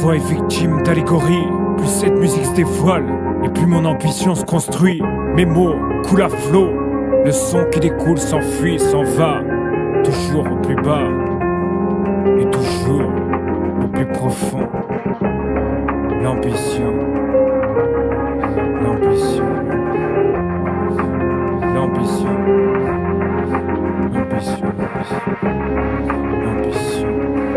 voix est victime d'allégories. Plus cette musique se dévoile, et plus mon ambition se construit. Mes mots coulent à flot, le son qui découle s'enfuit, s'en va. Toujours au plus bas, et toujours au plus profond. L'ambition, l'ambition, l'ambition, l'ambition, l'ambition,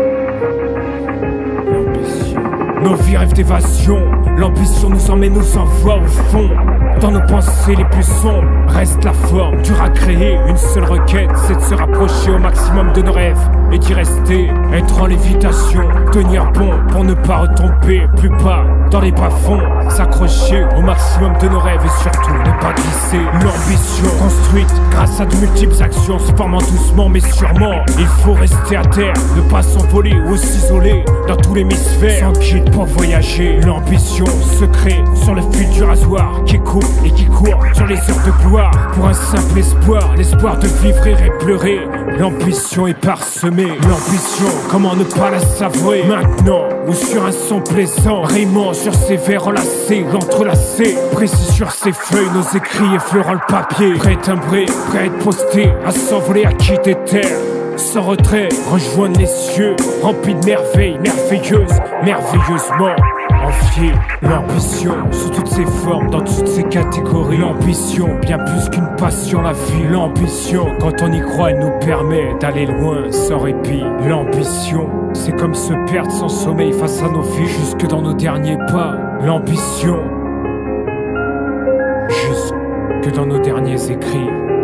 l'ambition. Nos vies rêvent d'évasion, l'ambition nous emmène, nous envoie au fond. Dans nos pensées les plus sombres, reste la forme, dure à créer. Une seule requête, c'est de se rapprocher au maximum de nos rêves et d'y rester, être en lévitation, tenir bon pour ne pas retomber plus bas dans les bas-fonds, s'accrocher au maximum de nos rêves et surtout ne pas glisser. L'ambition construite grâce à de multiples actions se formant doucement mais sûrement. Il faut rester à terre, ne pas s'envoler ou s'isoler dans tout l'hémisphère, sans guide pour voyager. L'ambition se crée sur le fil du rasoir qui coupe et qui court sur les heures de gloire pour un simple espoir, l'espoir de vivre et pleurer. L'ambition est parsemée, l'ambition, comment ne pas la savourer maintenant ou sur un son plaisant, rimant sur ses vers enlacés, entrelacés, précis sur ses feuilles, nos écrits effleurant le papier, prêt timbré, prêt à être posté, à s'envoler, à quitter terre. Sans retrait, rejoindre les cieux, remplis de merveilles, merveilleuses, merveilleusement enviées. L'ambition, sous toutes ses formes, dans toutes ses catégories. L'ambition, bien plus qu'une passion, la vie. L'ambition, quand on y croit, elle nous permet d'aller loin sans répit. L'ambition, c'est comme se perdre sans sommeil face à nos vies, jusque dans nos derniers pas. L'ambition, jusque dans nos derniers écrits.